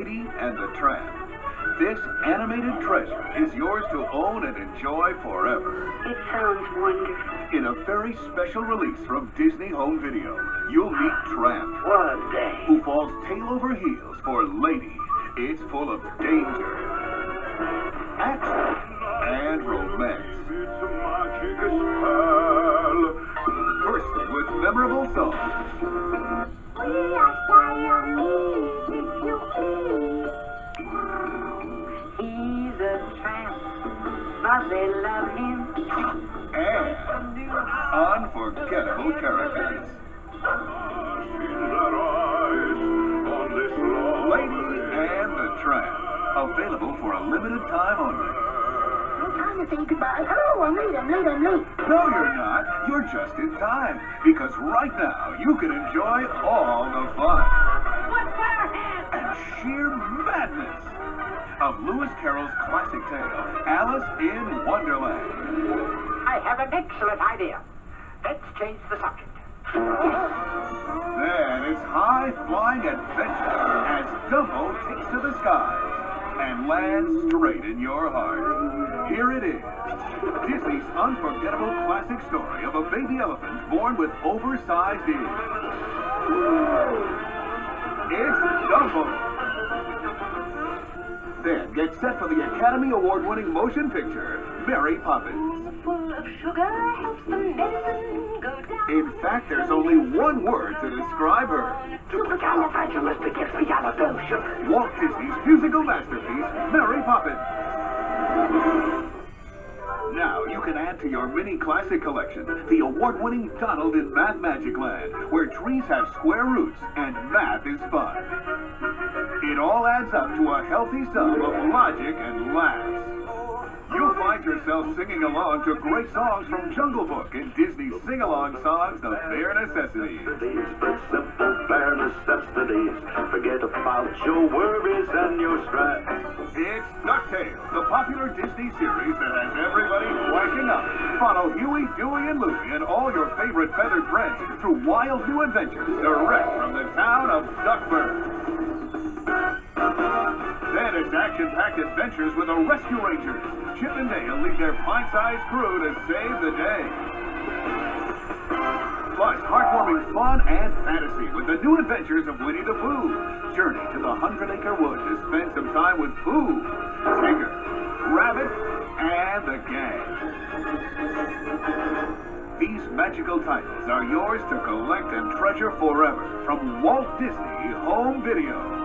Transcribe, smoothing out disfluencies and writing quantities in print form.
Lady and the Tramp. This animated treasure is yours to own and enjoy forever. It sounds wonderful. In a very special release from Disney Home Video, you'll meet Tramp, What a day. who falls tail over heels for Lady. It's full of danger, action, and romance. It's a magic spell. Bursting with memorable songs. We are Siamese, if you please. He's a tramp, but they love him. And unforgettable characters. In their eyes on this long Lady and the Tramp. Available for a limited time only. No time to say goodbye. Oh, I'm late. No, you're not. You're just in time. Because right now, you can enjoy all the fun and sheer madness of Lewis Carroll's classic tale, Alice in Wonderland. I have an excellent idea. Let's change the subject. Then it's high-flying adventure as Dumbo takes to the skies and lands straight in your heart. Here it is, Disney's unforgettable classic story of a baby elephant born with oversized ears. It's Dumbo. Then get set for the Academy Award-winning motion picture, Mary Poppins. Full of sugar helps the medicine go down. In fact, there's only one word to describe her. Supercalifragilisticexpialidocious. Walt Disney's musical masterpiece, Mary Poppins. Now you can add to your mini classic collection the award-winning Donald in Math Magic Land, where trees have square roots and math is fun. It all adds up to a healthy sum of logic and laughs. You'll find yourself singing along to great songs from Jungle Book and Disney's sing-along songs, The Bare Necessities. The simple bare necessities. Forget about your worries and your stress. It's DuckTales, the popular Disney series that has everybody quacking up. Follow Huey, Dewey, and Louie and all your favorite feathered friends through wild new adventures direct from the town of Duckburg. Then it's action-packed adventures with the Rescue Rangers. Chip and Dale lead their pint-sized crew to save the day. Plus, heartwarming fun and fantasy with the new adventures of Winnie the Pooh. Journey to the 100-Acre Wood to spend some time with Pooh, Tigger, Rabbit, and the gang. These magical titles are yours to collect and treasure forever from Walt Disney Home Video.